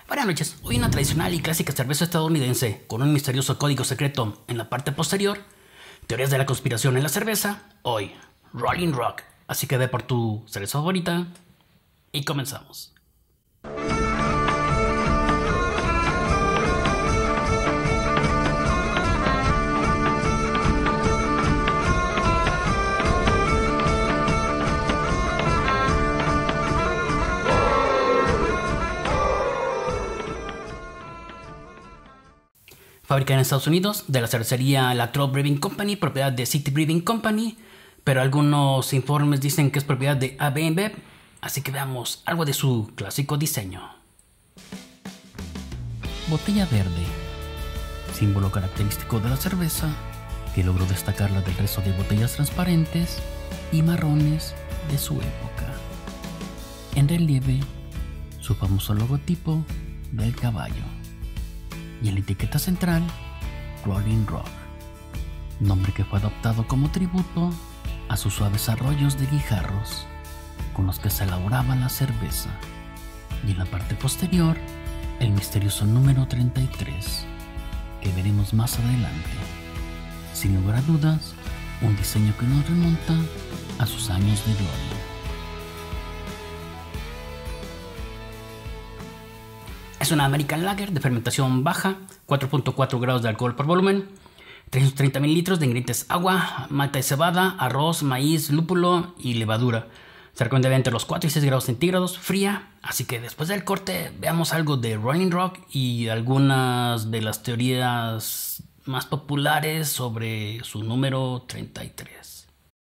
Buenas noches, hoy una tradicional y clásica cerveza estadounidense con un misterioso código secreto en la parte posterior, teorías de la conspiración en la cerveza, hoy Rolling Rock, así que ve por tu cerveza favorita y comenzamos. Fabricada en Estados Unidos, de la cervecería La Trobe Brewing Company, propiedad de City Brewing Company, pero algunos informes dicen que es propiedad de AB InBev, así que veamos algo de su clásico diseño. Botella verde, símbolo característico de la cerveza, que logró destacarla del resto de botellas transparentes y marrones de su época. En relieve, su famoso logotipo del caballo. Y en la etiqueta central, Rolling Rock, nombre que fue adoptado como tributo a sus suaves arroyos de guijarros con los que se elaboraba la cerveza. Y en la parte posterior, el misterioso número 33, que veremos más adelante. Sin lugar a dudas, un diseño que nos remonta a sus años de gloria. Es una American Lager de fermentación baja, 4.4 grados de alcohol por volumen, 330 mililitros de ingredientes: agua, malta de cebada, arroz, maíz, lúpulo y levadura. Se recomienda entre los 4 y 6 grados centígrados, fría. Así que después del corte veamos algo de Rolling Rock y algunas de las teorías más populares sobre su número 33.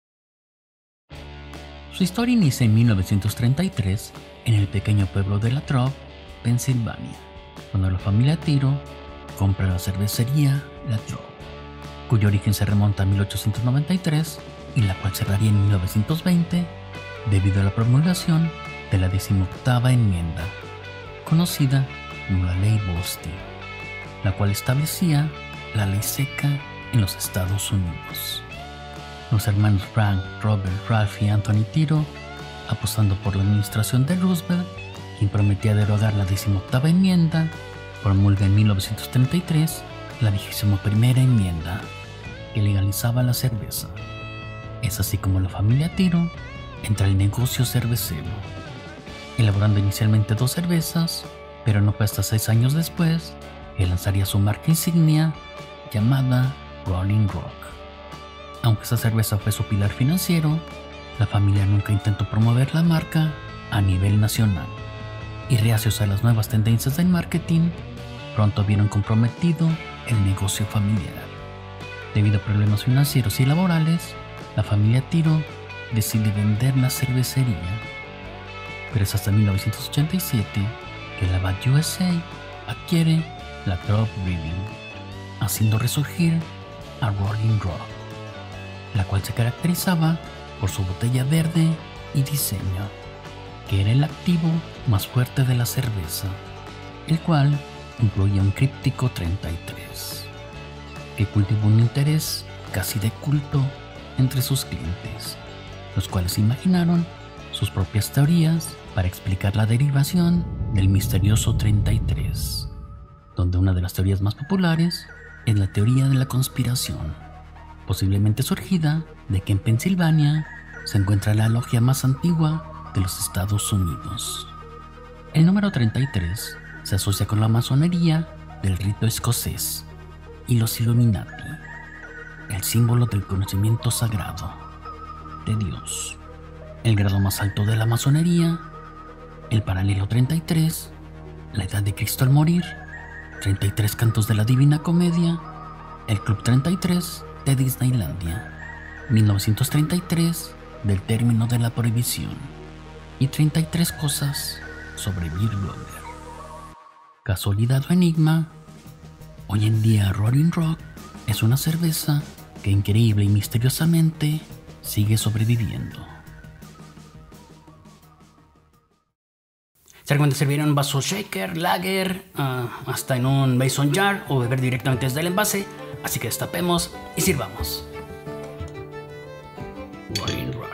Su historia inicia en 1933 en el pequeño pueblo de La Trobe, Pensilvania, cuando la familia Tiro compra la cervecería La Trobe, cuyo origen se remonta a 1893 y la cual cerraría en 1920 debido a la promulgación de la 18ª enmienda, conocida como la Ley Bosti, la cual establecía la ley seca en los Estados Unidos. Los hermanos Frank, Robert, Ralph y Anthony Tiro, apostando por la administración de Roosevelt, quien prometía derogar la 18ª enmienda, promulga en 1933 la 21ª enmienda, que legalizaba la cerveza. Es así como la familia Tiro entra al negocio cervecero, elaborando inicialmente 2 cervezas, pero no fue hasta 6 años después que lanzaría su marca insignia llamada Rolling Rock. Aunque esa cerveza fue su pilar financiero, la familia nunca intentó promover la marca a nivel nacional. Y reacios a las nuevas tendencias del marketing, pronto vieron comprometido el negocio familiar. Debido a problemas financieros y laborales, la familia Tiro decide vender la cervecería. Pero es hasta 1987 que la Bad USA adquiere la Trobe Brewing, haciendo resurgir a Rolling Rock, la cual se caracterizaba por su botella verde y diseño, que era el activo más fuerte de la cerveza, el cual incluía un críptico 33, que cultivó un interés casi de culto entre sus clientes, los cuales imaginaron sus propias teorías para explicar la derivación del misterioso 33, donde una de las teorías más populares es la teoría de la conspiración, posiblemente surgida de que en Pensilvania se encuentra la logia más antigua de los Estados Unidos. El número 33 se asocia con la masonería del rito escocés y los Illuminati, el símbolo del conocimiento sagrado de Dios. El grado más alto de la masonería, el paralelo 33, la edad de Cristo al morir, 33 cantos de la Divina Comedia, el Club 33 de Disneylandia, 1933 del término de la prohibición, y 33 cosas sobre Beer Blogger. Casualidad o enigma, hoy en día Rolling Rock es una cerveza que increíble y misteriosamente sigue sobreviviendo. Se recomienda servir en un vaso shaker, lager, hasta en un mason jar o beber directamente desde el envase, así que destapemos y sirvamos. Rolling Rock.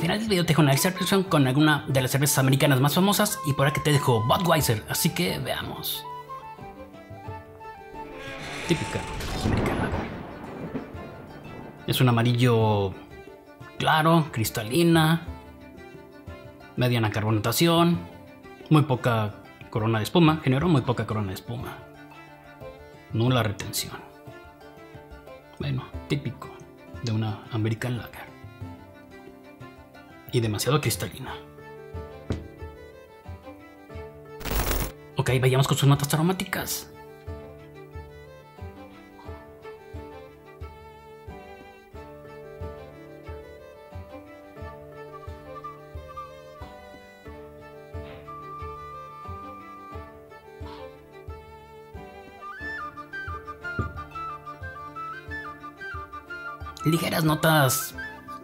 final del video te dejo una descripción con alguna de las cervezas americanas más famosas y por aquí te dejo Budweiser, así que veamos. Típica americana. Es un amarillo claro, cristalina, mediana carbonatación, muy poca corona de espuma, generó muy poca corona de espuma, nula retención. Bueno, típico de una American Lager. Y demasiado cristalina. Ok, vayamos con sus notas aromáticas. Ligeras notas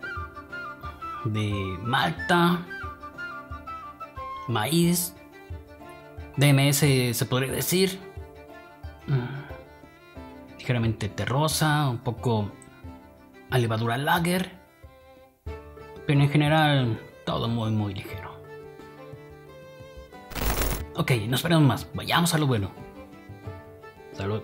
de malta, maíz, DMS se podría decir, ligeramente terrosa, un poco a levadura lager, pero en general todo muy ligero. Ok, no esperemos más, vayamos a lo bueno. Salud.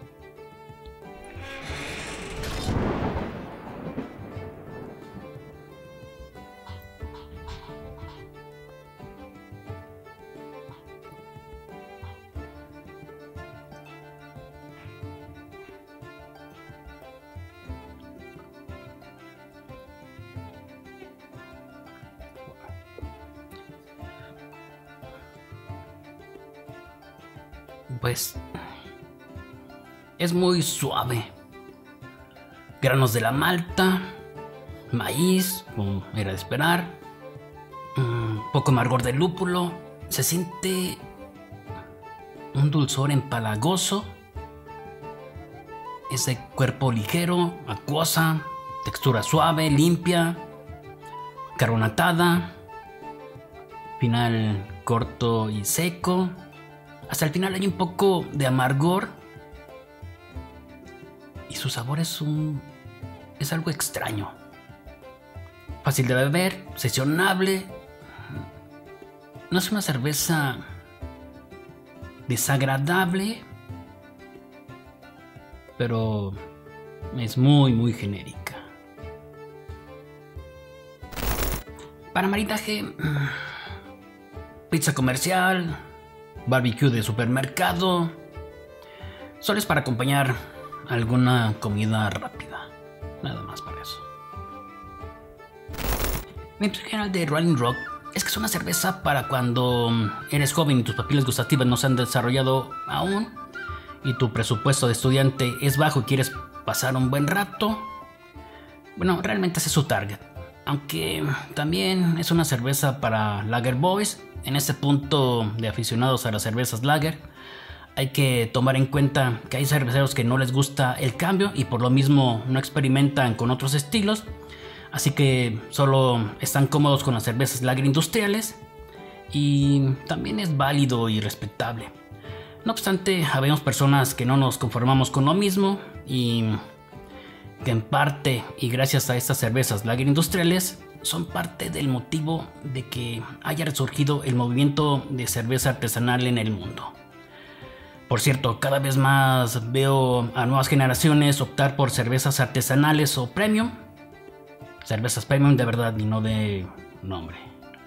Pues es muy suave. Granos de la malta, maíz, como era de esperar, poco amargor del lúpulo. Se siente un dulzor empalagoso. Ese cuerpo ligero, acuosa, textura suave, limpia, carbonatada, final corto y seco. Hasta el final hay un poco de amargor y su sabor es algo extraño. Fácil de beber, sesionable. No es una cerveza desagradable, pero es muy genérica. Para maridaje, pizza comercial, barbecue de supermercado, solo es para acompañar alguna comida rápida, nada más para eso. Mi impresión general de Rolling Rock es que es una cerveza para cuando eres joven y tus papilas gustativas no se han desarrollado aún y tu presupuesto de estudiante es bajo y quieres pasar un buen rato. Bueno, realmente ese es su target, aunque también es una cerveza para Lager Boys. En este punto de aficionados a las cervezas lager, hay que tomar en cuenta que hay cerveceros que no les gusta el cambio y por lo mismo no experimentan con otros estilos, así que solo están cómodos con las cervezas lager industriales y también es válido y respetable. No obstante, habemos personas que no nos conformamos con lo mismo y que en parte y gracias a estas cervezas lager industriales son parte del motivo de que haya resurgido el movimiento de cerveza artesanal en el mundo. Por cierto, cada vez más veo a nuevas generaciones optar por cervezas artesanales o premium. Cervezas premium de verdad y no de nombre.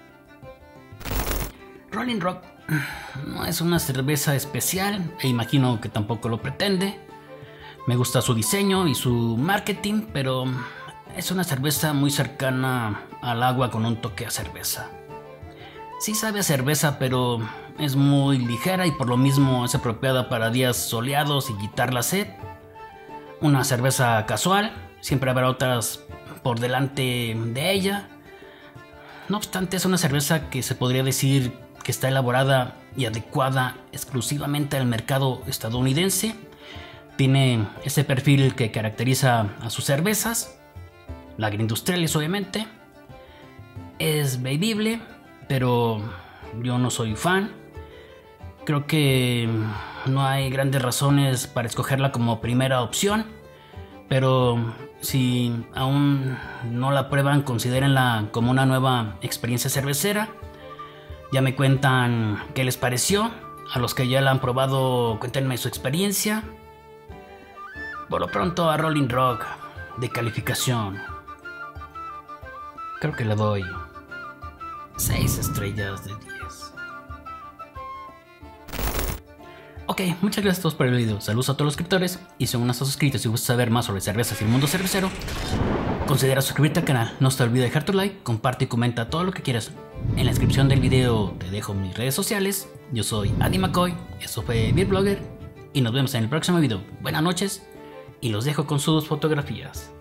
Rolling Rock no es una cerveza especial e imagino que tampoco lo pretende. Me gusta su diseño y su marketing, pero es una cerveza muy cercana al agua con un toque a cerveza. Sí sabe a cerveza, pero es muy ligera y por lo mismo es apropiada para días soleados y quitar la sed. Una cerveza casual, siempre habrá otras por delante de ella. No obstante, es una cerveza que se podría decir que está elaborada y adecuada exclusivamente al mercado estadounidense. Tiene ese perfil que caracteriza a sus cervezas, lager industriales obviamente. Es bebible, pero yo no soy fan. Creo que no hay grandes razones para escogerla como primera opción, pero Si aún no la prueban, considérenla como una nueva experiencia cervecera. Ya me cuentan qué les pareció. A los que ya la han probado, cuéntenme su experiencia. Por lo pronto, a Rolling Rock de calificación, creo que le doy 6 estrellas de 10. Ok, muchas gracias a todos por el video. Saludos a todos los suscriptores. Y si aún no estás suscrito y gustas saber más sobre cervezas y el mundo cervecero, considera suscribirte al canal. No te olvides de dejar tu like, comparte y comenta todo lo que quieras. En la descripción del video te dejo mis redes sociales. Yo soy Adi McCoy, esto fue Beer Blogger y nos vemos en el próximo video. Buenas noches y los dejo con sus fotografías.